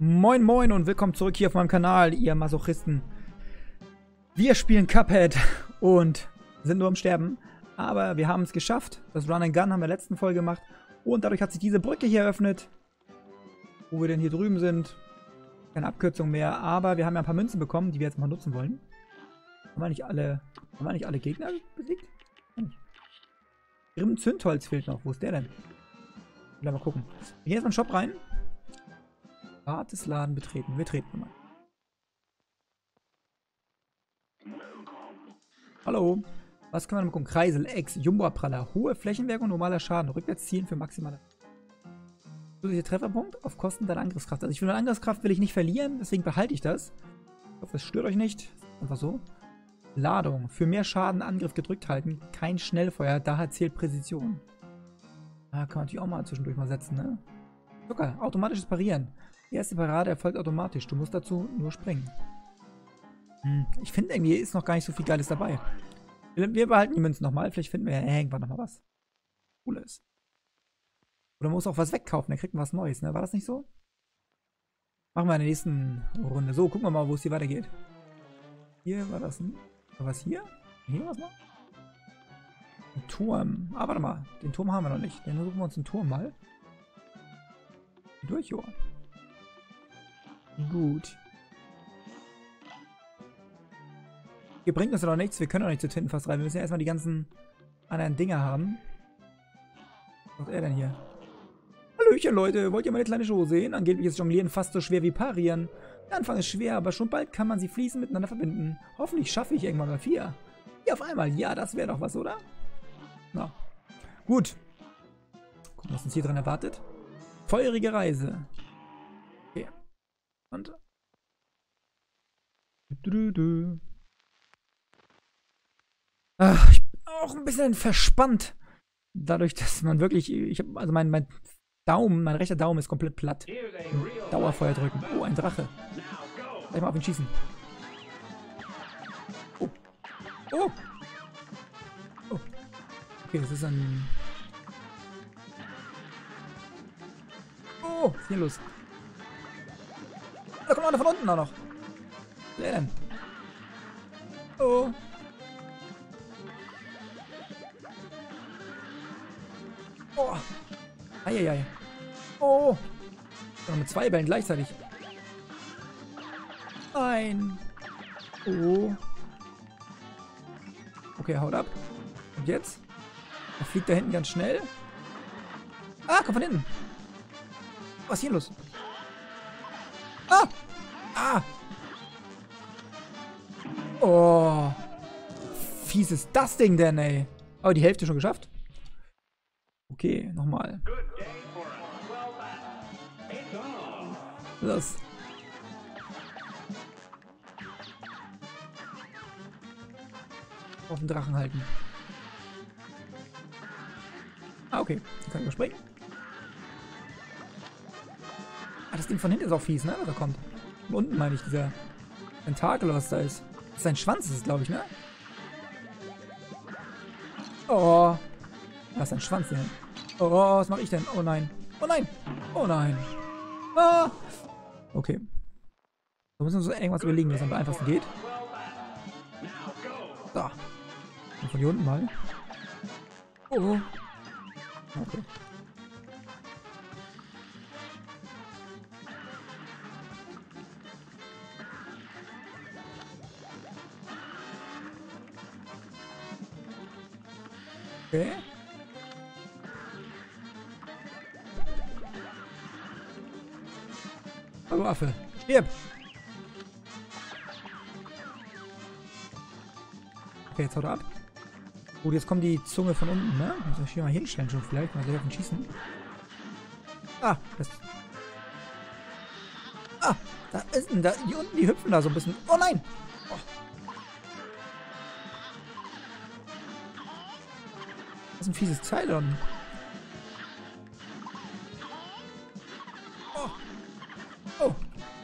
Moin moin und willkommen zurück hier auf meinem Kanal, ihr Masochisten. Wir spielen Cuphead und sind nur am Sterben, aber wir haben es geschafft. Das Run and Gun haben wir in der letzten Folge gemacht und dadurch hat sich diese Brücke hier eröffnet, wo wir denn hier drüben sind. Keine Abkürzung mehr, aber wir haben ja ein paar Münzen bekommen, die wir jetzt mal nutzen wollen. Haben wir nicht alle Gegner besiegt? Grimm Zündholz fehlt noch. Wo ist der denn? Ich will mal gucken. Wir gehen jetzt mal in den Shop rein. Gratis Laden betreten. Wir treten mal. Hallo. Was können wir noch gucken? Kreisel, Ex, Jumbo-Abpraller. Hohe Flächenwirkung, normaler Schaden. Rückwärts ziehen für maximale. Zusätzlicher Trefferpunkt auf Kosten deiner Angriffskraft. Also ich will eine Angriffskraft will ich nicht verlieren, deswegen behalte ich das. Ich hoffe, es stört euch nicht. Einfach so. Ladung. Für mehr Schaden Angriff gedrückt halten. Kein Schnellfeuer, daher zählt Präzision. Ah, kann man natürlich auch mal zwischendurch mal setzen, ne? Zucker. Automatisches Parieren. Die erste Parade erfolgt automatisch. Du musst dazu nur springen. Ich finde irgendwie ist noch gar nicht so viel Geiles dabei. Wir behalten die Münzen nochmal. Vielleicht finden wir ja irgendwann nochmal was Cooles. Oder man muss auch was wegkaufen. Dann kriegt man was Neues, ne? War das nicht so? Machen wir in der nächsten Runde. So, gucken wir mal, wo es hier weitergeht. Hier war das ein... War was hier? Hier was noch? Ein Turm. Ah, warte mal. Den Turm haben wir noch nicht. Dann suchen wir uns den Turm mal. Durch, jo. Gut. Hier bringt uns ja noch nichts. Wir können auch nicht zu Tintenfass rein. Wir müssen ja erstmal die ganzen anderen Dinger haben. Was ist er denn hier? Hallöchen, Leute. Wollt ihr meine kleine Show sehen? Angeblich ist Jonglieren fast so schwer wie Parieren. Der Anfang ist schwer, aber schon bald kann man sie fließend miteinander verbinden. Hoffentlich schaffe ich irgendwann mal 4. Hier auf einmal. Ja, das wäre doch was, oder? Na. Gut. Gucken, was uns hier dran erwartet. Feurige Reise. Okay. Und. Ach, ich bin auch ein bisschen verspannt. Dadurch, dass man wirklich. Ich habe also mein Daumen, mein rechter Daumen ist komplett platt. Dauerfeuer drücken. Oh, ein Drache. Gleich mal auf ihn schießen. Oh. Oh. Oh. Okay, das ist ein. Oh, was ist hier los? Da kommt einer von unten auch noch. Wer denn? Oh. Oh. Eieiei. Oh. Noch mit 2 Bällen gleichzeitig. Nein. Oh. Okay, haut ab. Und jetzt? Er fliegt da hinten ganz schnell. Ah, komm von hinten. Was ist hier los? Ah! Ah! Oh. Fies ist das Ding denn, ey. Aber die Hälfte schon geschafft. Okay, nochmal. Los. Auf den Drachen halten. Ah, okay. Die kann ich überspringen. Ah, das Ding von hinten ist auch fies, ne? Was da kommt. Von unten meine ich, dieser Tentakel, was da ist. Das ist sein Schwanz, ist es, glaube ich, ne? Oh. Da ist ein Schwanz hier. Oh, was mache ich denn? Oh nein. Oh nein. Oh nein. Ah. Okay. Da müssen wir uns irgendwas überlegen, was am einfachsten geht. So. Und von hier unten mal. Oh. Okay. Okay. Hallo Affe. Stirb! Okay, jetzt haut er ab. Gut, jetzt kommt die Zunge von unten, ne? Muss ich hier mal hinstellen schon vielleicht. Mal auf ihn schießen. Ah, das. Ah, da ist denn da. Hier unten, die hüpfen da so ein bisschen. Oh nein! Oh. Das ist ein fieses Cylon. Oh. Oh.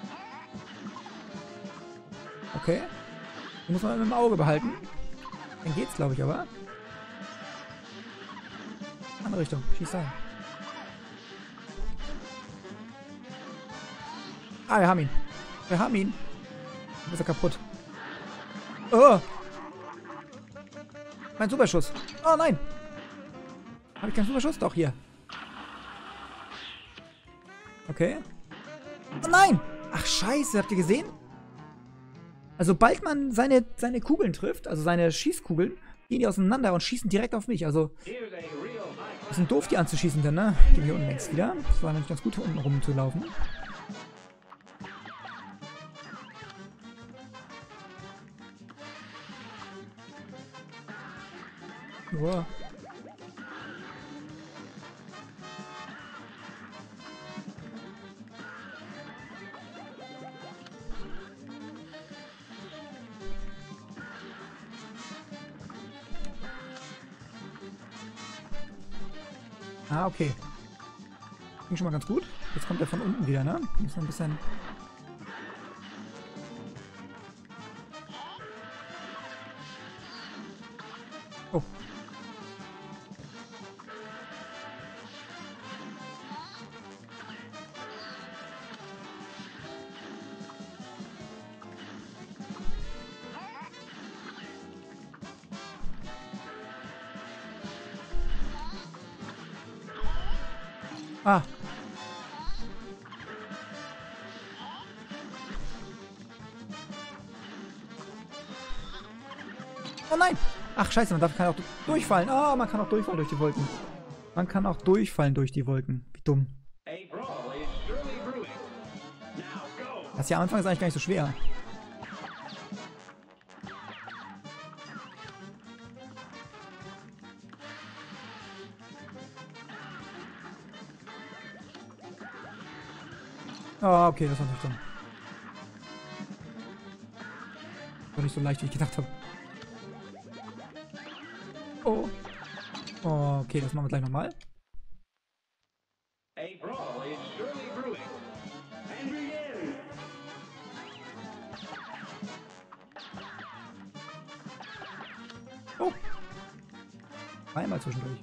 Okay. Die muss man im Auge behalten. Dann geht's, glaube ich, aber. Andere Richtung. Schieß rein. Ah, wir haben ihn. Wir haben ihn. Dann ist er kaputt. Oh. Mein Superschuss. Oh nein. Habe ich keinen Superschuss? Doch, hier. Okay. Oh nein. Ach, scheiße. Habt ihr gesehen? Also, sobald man seine Kugeln trifft, also seine Schießkugeln, gehen die auseinander und schießen direkt auf mich. Also, das sind doof, die anzuschießen dann, ne? Gehen wir hier unten längs wieder. Das war nämlich ganz gut, hier unten rumzulaufen. Wow. Ah, okay. Ging schon mal ganz gut. Jetzt kommt er von unten wieder, ne? Muss noch ein bisschen... Oh. Ah. Oh nein! Ach scheiße, kann auch durchfallen. Oh, man kann auch durchfallen durch die Wolken. Man kann auch durchfallen durch die Wolken. Wie dumm. Das hier am Anfang ist eigentlich gar nicht so schwer. Oh, okay, das war nicht dumm. War nicht so leicht, wie ich gedacht habe. Oh. Oh, okay, das machen wir gleich nochmal. Oh. Einmal zwischendurch.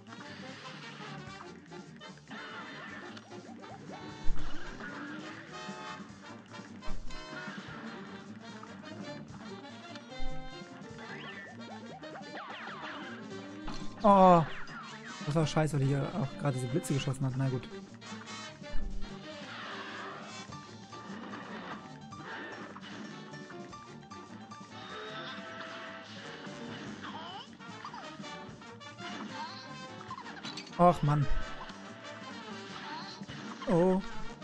Oh. Das war scheiße, weil die hier auch gerade diese Blitze geschossen hat. Na gut. Och, Mann. Oh.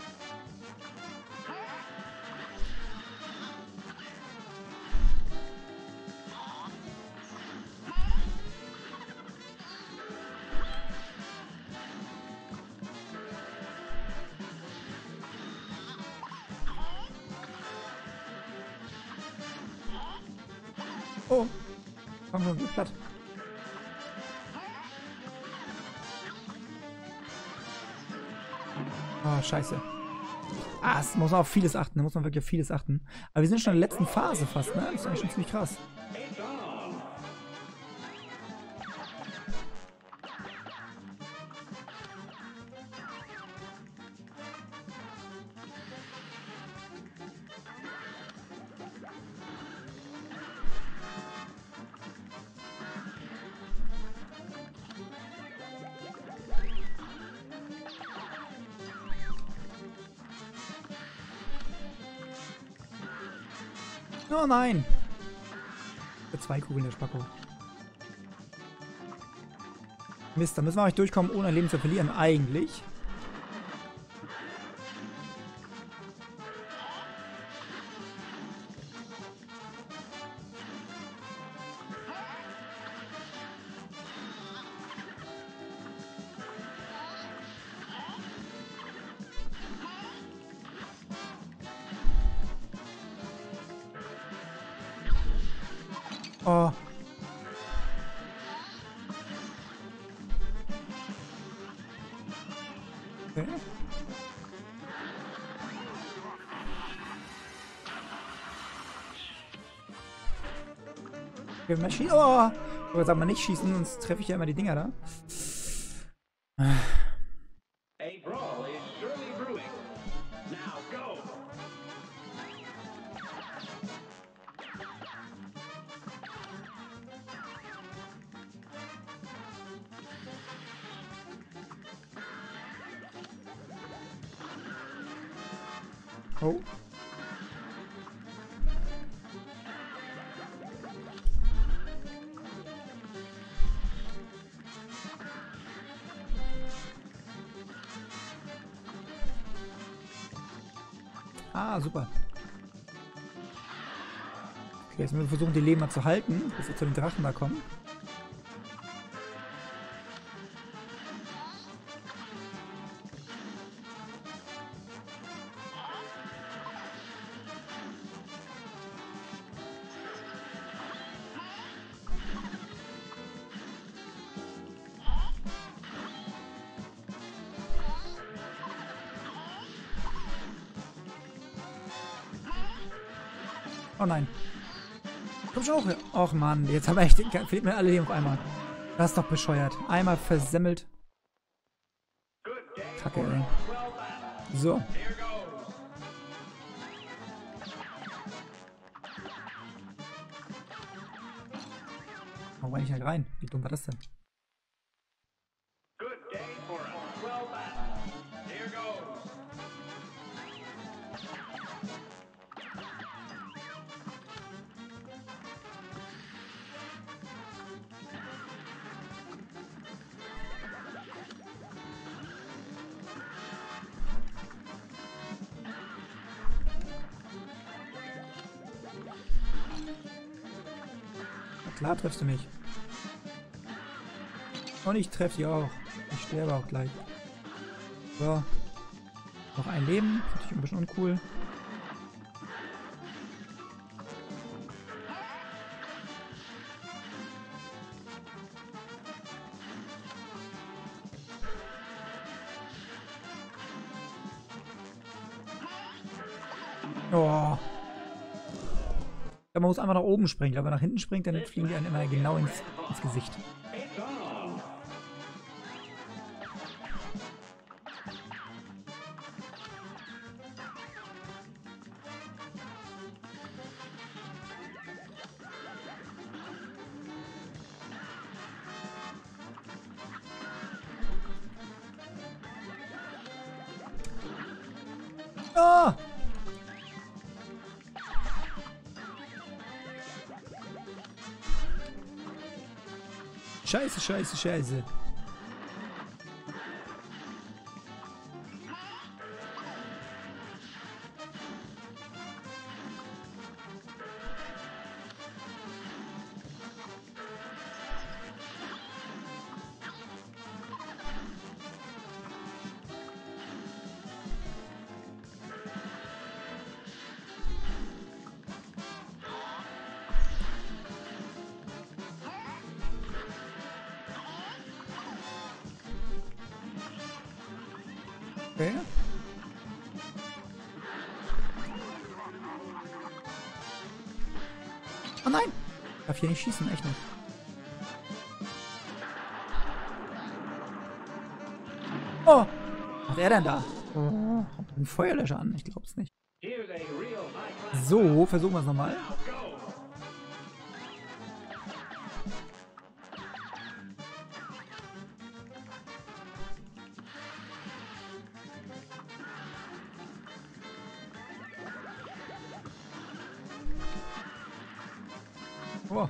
Oh. Komm schon, geh platt. Oh, scheiße. Ah, es muss man auf vieles achten. Da muss man wirklich auf vieles achten. Aber wir sind schon in der letzten Phase fast, ne? Das ist eigentlich schon ziemlich krass. Oh nein! Für 2 Kugeln der Spacko. Mist, da müssen wir euch durchkommen, ohne ein Leben zu verlieren. Eigentlich. Oh. Okay. Okay, mal schießen. Oh! Ich wollte sagen, mal nicht schießen, sonst treffe ich ja immer die Dinger da. Oh. Ah, super. Okay, jetzt müssen wir versuchen, die Leben mal zu halten, bis wir zu den Drachen da kommen. Oh nein. Komm schon hoch. Och Mann, jetzt haben wir echt, fehlt mir alle Leben auf einmal. Das ist doch bescheuert. Einmal versemmelt. Kacke, ey. So. Warum war ich nicht rein? Wie dumm war das denn? Na klar triffst du mich. Und ich treffe sie auch. Ich sterbe auch gleich. So. Noch ein Leben. Natürlich ein bisschen uncool. Oh. Man muss einfach nach oben springen. Wenn man nach hinten springt, dann fliegen die einen immer genau ins Gesicht. Ah! Scheiße, scheiße, scheiße. Okay. Oh nein! Ich darf hier nicht schießen, echt nicht. Oh! Was macht er denn da? Oh, kommt ein Feuerlöscher an? Ich glaub's nicht. So, versuchen wir es nochmal. Oh.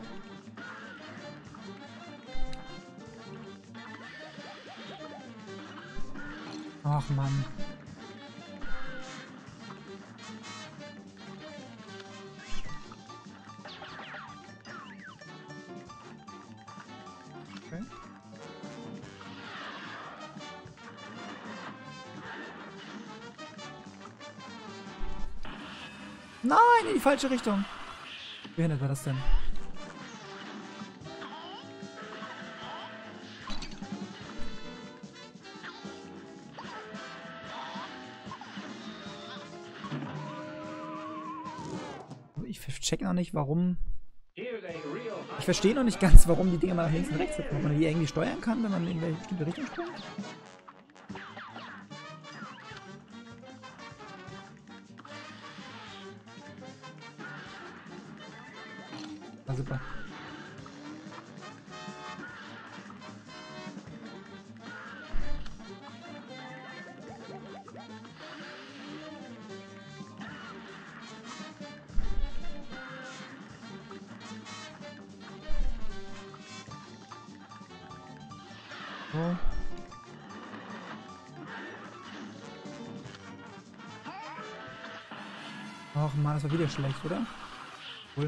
Ach Mann. Okay. Nein, in die falsche Richtung. Wie behindert war das denn? Ich check noch nicht, warum. Ich verstehe noch nicht ganz, warum die Dinger mal nach links und rechts hüpfen. Ob man die irgendwie steuern kann, wenn man in eine bestimmte Richtung springt. Ah, super. So. Ach man, das war wieder schlecht, oder? Cool.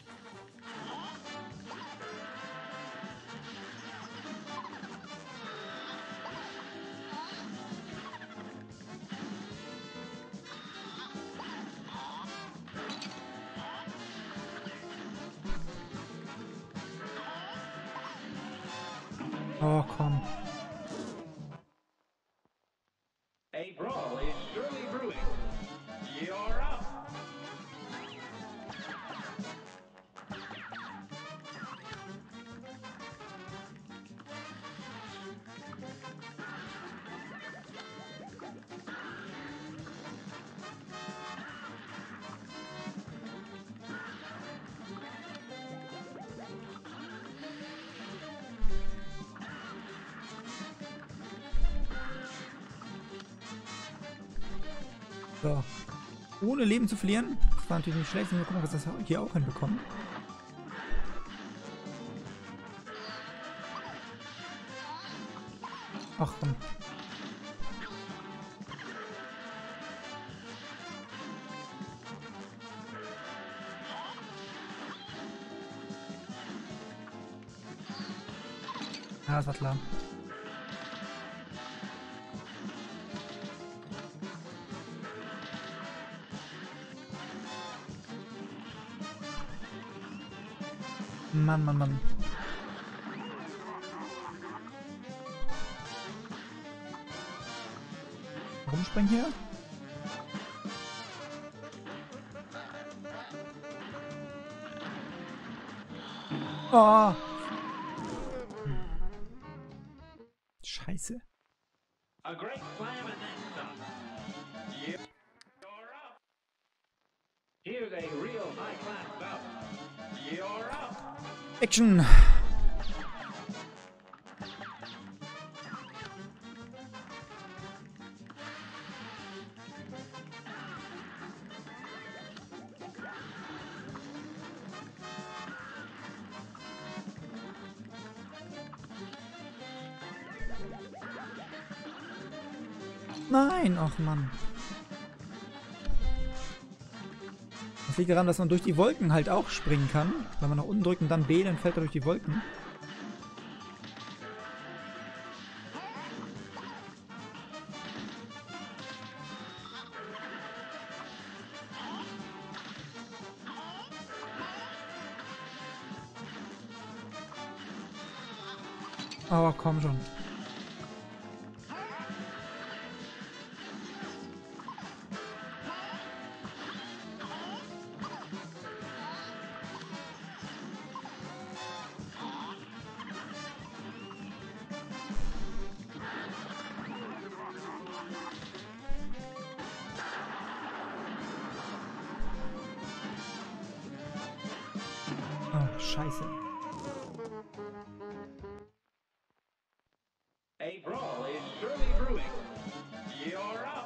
Oh, komm. A brawl is surely brewing. You're up. So. Ohne Leben zu verlieren. Das war natürlich nicht schlecht. Wir gucken, was das hier auch hinbekommen. Ach komm. Ja, das war klar. Mann, Mann, Mann. Rumspringen hier? Oh! Scheiße. A great slam and then some. You're up. Here's a real high-class bout. You're up. Action! Nein, ach Mann. Das liegt daran, dass man durch die Wolken halt auch springen kann. Wenn man nach unten drückt und dann B, dann fällt er durch die Wolken. Aber komm schon. Oh, scheiße. A brawl is surely brewing. You're up.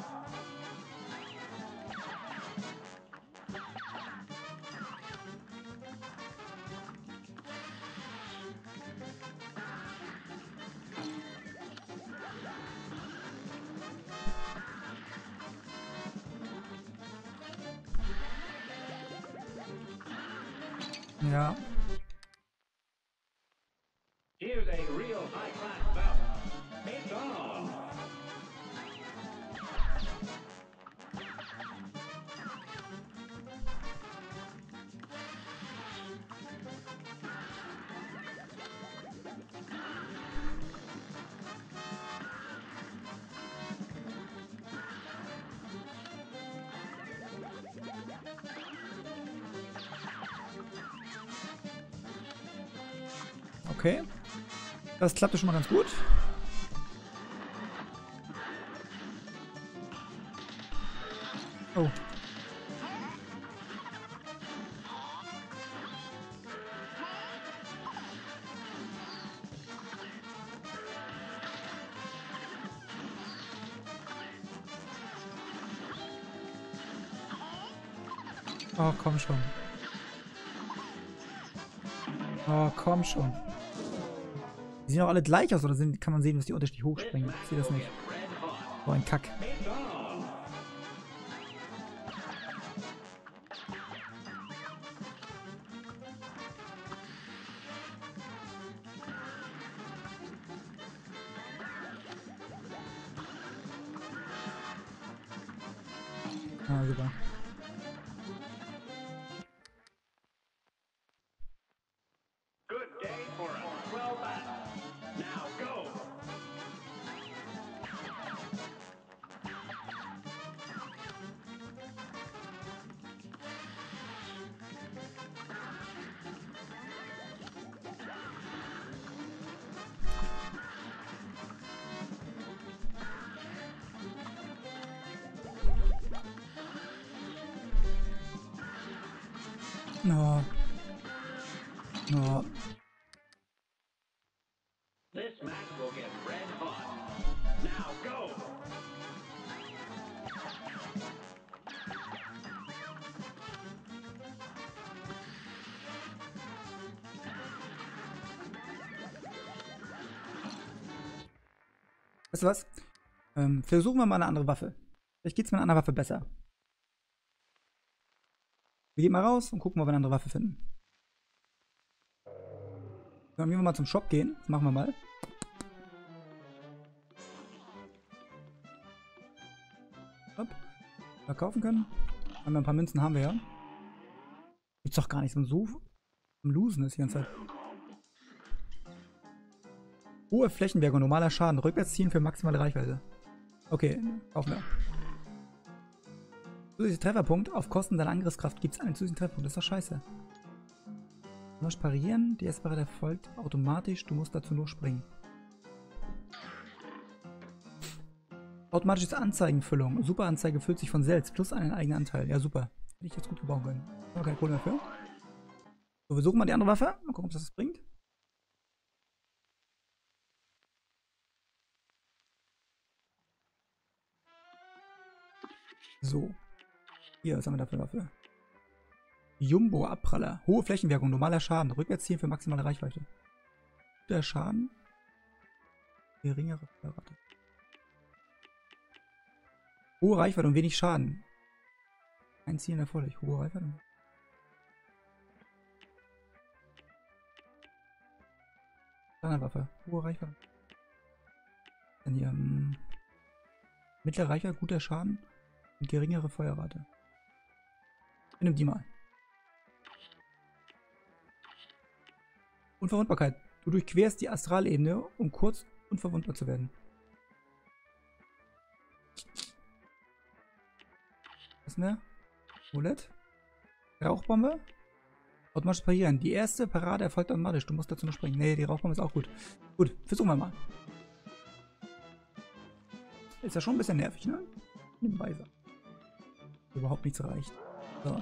Ja. Here's a real high-class bout. It's on. Okay. Das klappte schon mal ganz gut. Oh. Oh, komm schon. Oh, komm schon. Die sehen auch alle gleich aus, oder kann man sehen, dass die unterschiedlich hochspringen? Ich sehe das nicht. Oh, ein Kack. Ah, super. Good day for a swell battle. Now go. No. No. This match will get red hot. Now go. Weißt du was? Versuchen wir mal eine andere Waffe. Vielleicht geht es mit einer anderen Waffe besser. Wir gehen mal raus und gucken, ob wir eine andere Waffe finden. Dann gehen wir mal zum Shop gehen. Das machen wir mal. Hopp. Verkaufen können. Haben wir ein paar Münzen, haben wir ja. Gibt's doch gar nicht so am Losen ist die ganze Zeit. Hohe Flächenwirkung, normaler Schaden. Rückwärts ziehen für maximale Reichweite. Okay, kaufen wir. Zusätzlicher Trefferpunkt. Auf Kosten deiner Angriffskraft gibt es einen zusätzlichen Trefferpunkt. Das ist doch scheiße. Du musst parieren. Die erste Parade erfolgt automatisch. Du musst dazu nur springen. Automatisches Anzeigenfüllung. Super Anzeige füllt sich von selbst. Plus einen eigenen Anteil. Ja, super. Hätte ich jetzt gut gebrauchen können. Aber keine Kohle mehr für. So, wir suchen mal die andere Waffe. Mal gucken, ob das bringt. So. Hier, was haben wir da für eine Waffe? Jumbo-Abpraller. Hohe Flächenwirkung, normaler Schaden. Rückwärts ziehen für maximale Reichweite. Guter Schaden. Geringere Feuerrate. Hohe Reichweite und wenig Schaden. Ein Ziel erforderlich. Hohe Reichweite. Standardwaffe. Hohe Reichweite. Dann hier. Mittlere Reichweite, guter Schaden und geringere Feuerrate. Nimm die mal. Unverwundbarkeit. Du durchquerst die Astralebene, um kurz unverwundbar zu werden. Was mehr? Roulette. Rauchbombe. Automatisch parieren. Die erste Parade erfolgt automatisch. Du musst dazu nur springen. Nee, die Rauchbombe ist auch gut. Gut, versuchen wir mal. Ist ja schon ein bisschen nervig, ne? Nebenbei sagen. Überhaupt nichts reicht. So.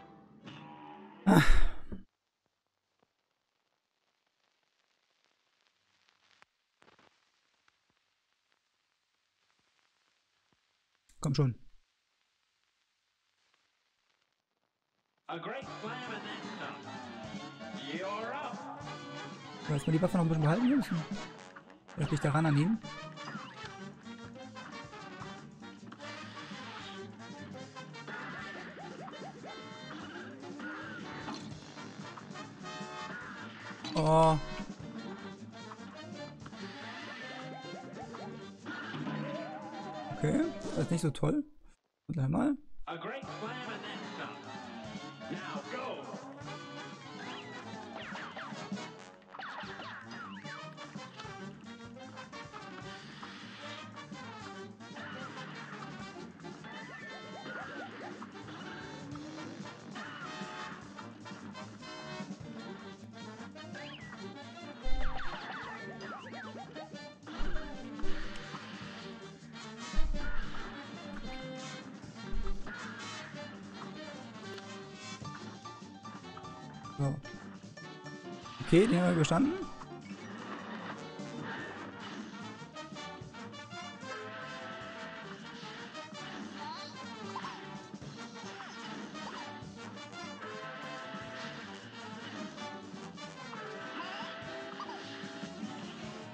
Komm schon. A great slam and then some. You're up. So, jetzt mal die Waffe noch ein bisschen behalten müssen. Soll ich dich daran annehmen? Oh. Okay, das ist nicht so toll. Und einmal. A great slam and then some. Now go. So. Okay, den haben wir bestanden.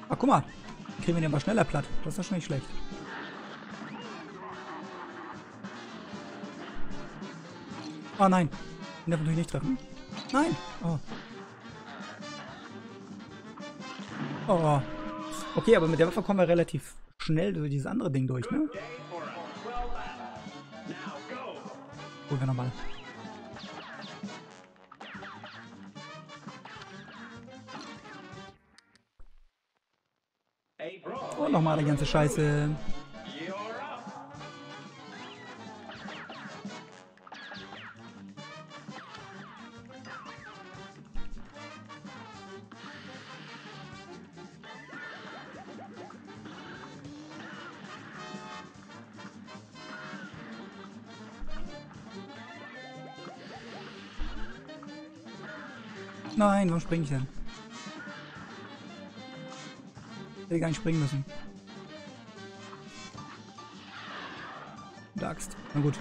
Ah, guck mal. Kriegen wir den aber schneller platt. Das ist doch schon nicht schlecht. Oh nein. Den darf natürlich nicht treffen. Nein. Oh. Oh. Okay, aber mit der Waffe kommen wir relativ schnell durch dieses andere Ding durch, ne? Holen wir nochmal. Und nochmal die ganze Scheiße. Nein, warum springe ich denn? Ich hätte gar nicht springen müssen. Der Axt. Na gut.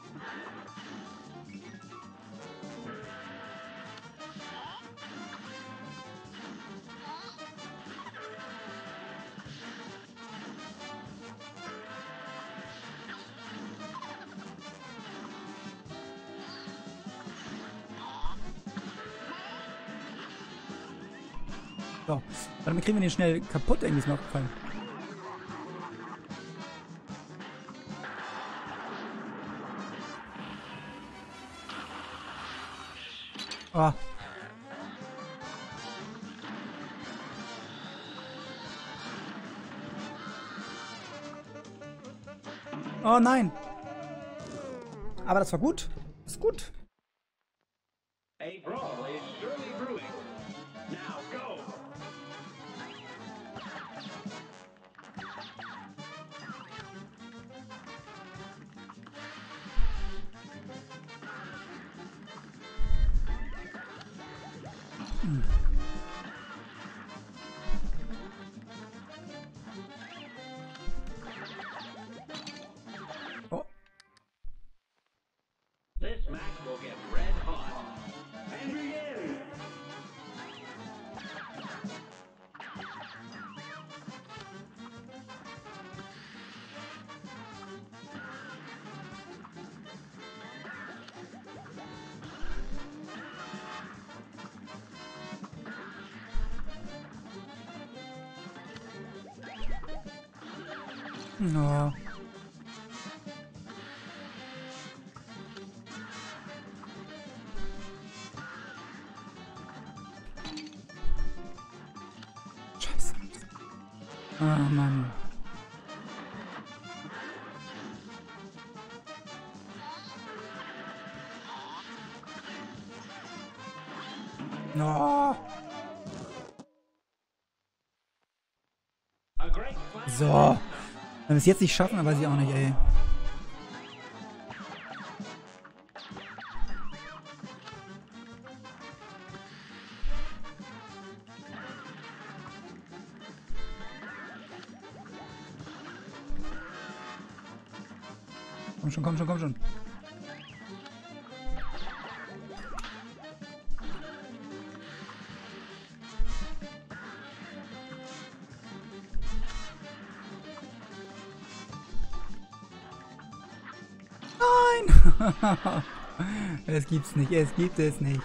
So, damit kriegen wir den schnell kaputt, irgendwie ist mir aufgefallen. Oh. Oh nein. Aber das war gut. Das ist gut. A brawl is surely brewing. Now go! Oh. This match will get red hot. And begin! No. Scheiße. Ah, Mann. No. A great plan. So. Wenn wir es jetzt nicht schaffen, dann weiß ich auch nicht, ey. Komm schon, komm schon, komm schon. Nein! Es gibt's nicht, es gibt es nicht.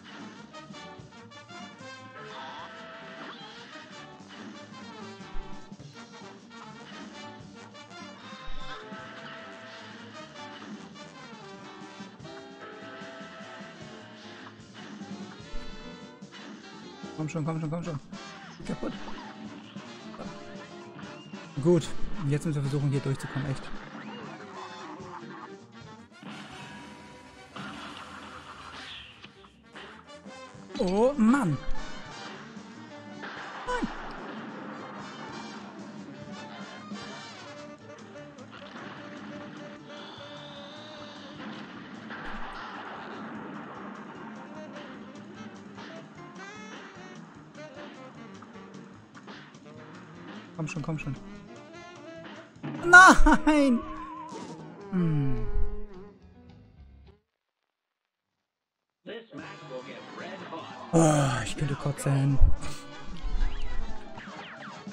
Komm schon, komm schon, komm schon. Kaputt. Gut, jetzt müssen wir versuchen, hier durchzukommen, echt. Oh Mann! Nein! Komm schon, komm schon. Nein! Hm. This match will get red hot. Oh, ich könnte kotzen.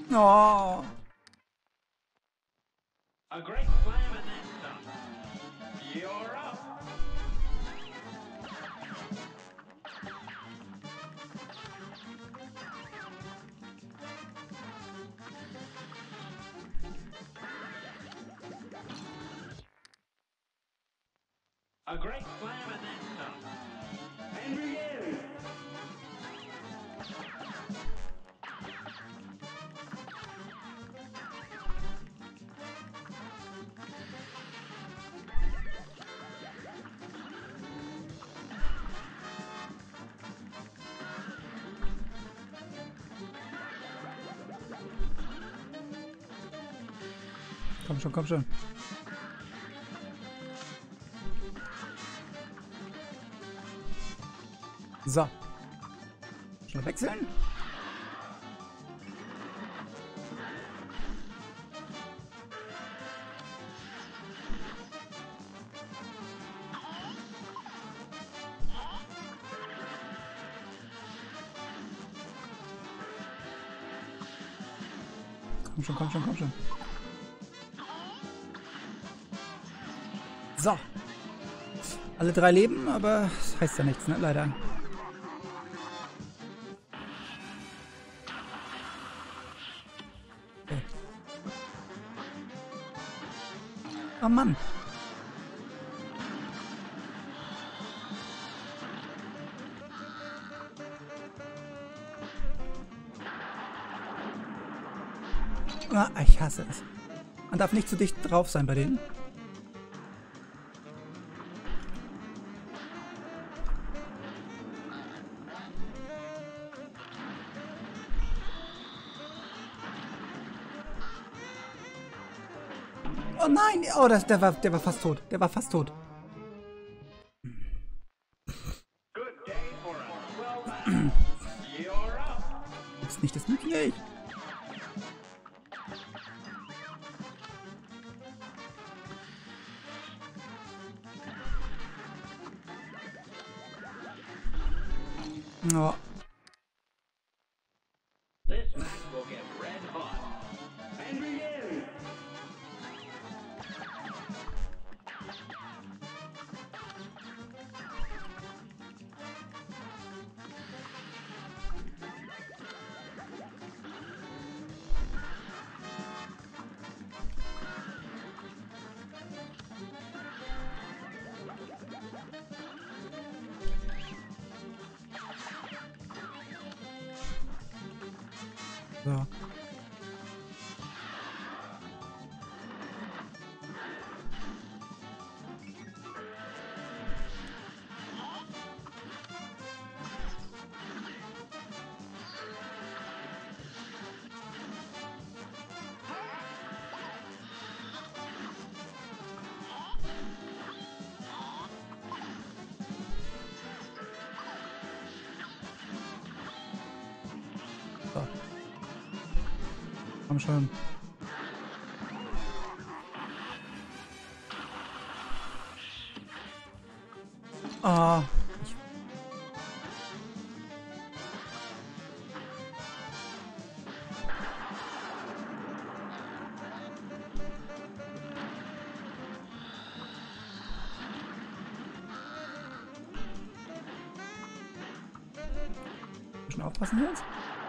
Oh. A great slam and then some. You're up. A great slam and then some. And begin. Komm schon, komm schon. So. Schnell wechseln. Komm schon, komm schon, komm schon. So. Alle 3 leben, aber das heißt ja nichts, ne? Leider. Okay. Oh Mann. Ah, ich hasse es. Man darf nicht zu dicht drauf sein bei denen. Oh nein! Oh, der war fast tot. Der war fast tot. Good day for a 12 man. You're up. Gibt's nicht, das möglich. Oh. This match will get red hot. And begin. So. So. Komm schon. Ah. Schon aufpassen jetzt?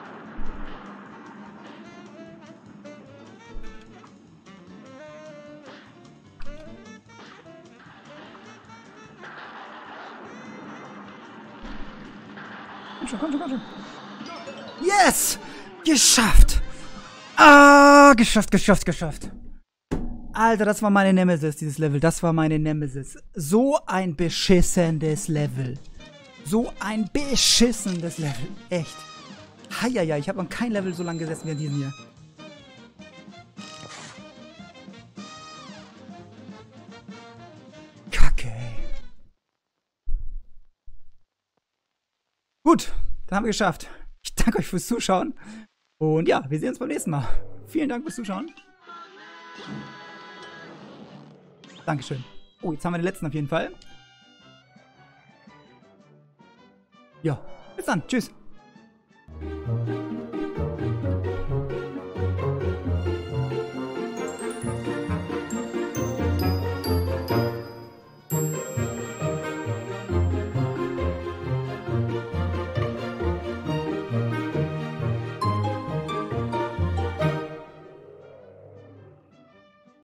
Komm schon, komm schon, komm schon. Yes! Geschafft! Ah, geschafft, geschafft, geschafft. Alter, das war meine Nemesis, dieses Level. Das war meine Nemesis. So ein beschissenes Level. So ein beschissenes Level. Echt. Heieiei, ich habe noch kein Level so lange gesessen wie an diesem hier. Kacke, ey. Gut, dann haben wir geschafft. Ich danke euch fürs Zuschauen. Und ja, wir sehen uns beim nächsten Mal. Vielen Dank fürs Zuschauen. Dankeschön. Oh, jetzt haben wir den letzten auf jeden Fall. Ja, bis dann. Tschüss.